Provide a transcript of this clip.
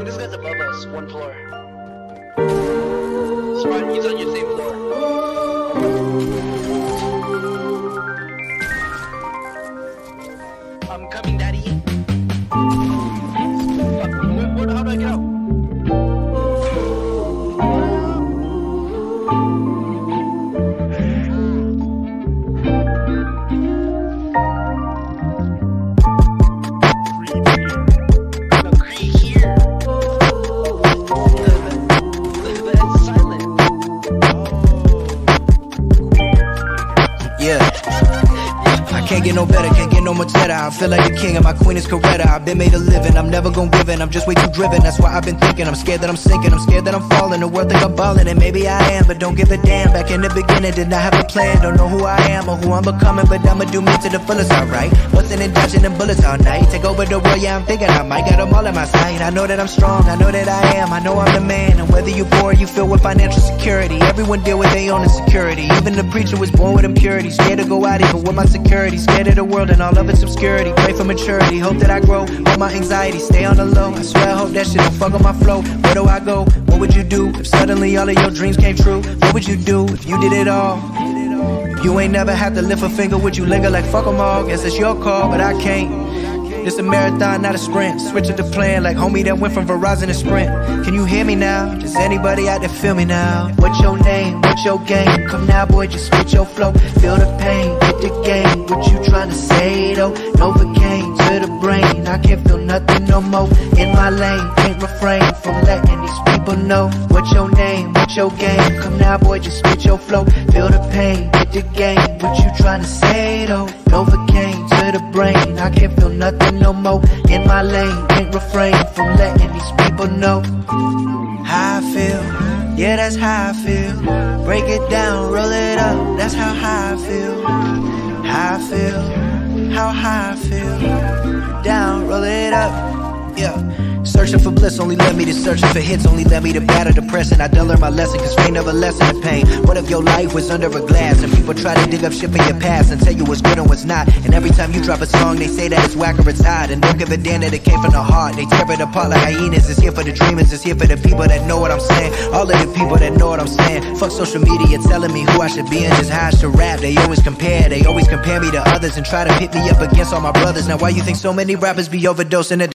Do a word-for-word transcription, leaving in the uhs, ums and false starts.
this guy's above us, one floor. Smart, he's on your same floor. I'm coming, daddy. Fuck, where, where, how do I go? Can't get no better, can't get no much better. I feel like the king and my queen is Coretta. I've been made a living, I'm never gonna give in. I'm just way too driven, that's why I've been thinking. I'm scared that I'm sinking, I'm scared that I'm falling. The world think I'm balling, and maybe I am, but don't give a damn. Back in the beginning, did not have a plan. Don't know who I am or who I'm becoming, but I'ma do me to the fullest, alright. Bustin' and dodging them bullets all night. Take over the world, yeah, I'm thinking I might. Got them all in my sight. I know that I'm strong, I know that I am. I know I'm the man, and whether you poor or you filled with financial security, everyone deal with their own insecurity. Even the preacher was born with impurity. Scared to go out even with my security. Scared of the world and all of its obscurity. Pray for maturity, hope that I grow. Hold my anxiety, stay on the low. I swear I hope that shit don't fuck on my flow. Where do I go? What would you do if suddenly all of your dreams came true? What would you do if you did it all? If you ain't never had to lift a finger, would you linger like fuck 'em all? Guess it's your call, but I can't. It's a marathon, not a sprint. Switch up the plan like homie that went from Verizon to Sprint. Can you hear me now? Does anybody out there feel me now? What's your name? What's your game? Come now, boy, just spit your flow. Feel the pain, hit the game. What you tryna say though? Novocaine to the brain. I can't feel nothing no more. In my lane, can't refrain from letting these people know. What's your name? What's your game? Come now, boy, just spit your flow. Feel the pain, hit the game. What you tryna say though? Novocaine to the brain. I can't feel nothing no more. In my lane, can't refrain from letting these people know how I feel. Yeah, that's how I feel. Break it down, roll it up. That's how high I feel. How I feel. How high I feel. Down, roll it up. Yeah. Searching for bliss only led me to searching for hits. Only led me to battle depression. I done learned my lesson, cause pain never lessen the pain. What if your life was under a glass and people try to dig up shit from your past and tell you what's good and what's not? And every time you drop a song they say that it's whack or it's hot, and don't give a damn that it came from the heart. They tear it apart like hyenas. It's here for the dreamers, it's here for the people that know what I'm saying. All of the people that know what I'm saying. Fuck social media telling me who I should be and just how I should rap. They always compare, they always compare me to others and try to pit me up against all my brothers. Now why you think so many rappers be overdosing?